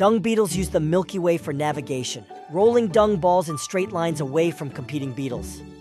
Dung beetles use the Milky Way for navigation, rolling dung balls in straight lines away from competing beetles.